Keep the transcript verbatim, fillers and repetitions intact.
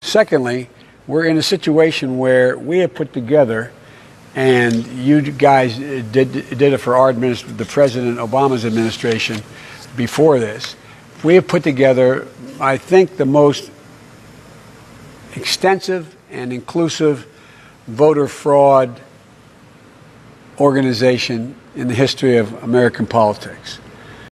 Secondly, we're in a situation where we have put together, and you guys did, did it for our administration, the President Obama's administration before this, we have put together, I think, the most extensive and inclusive voter fraud organization in the history of American politics.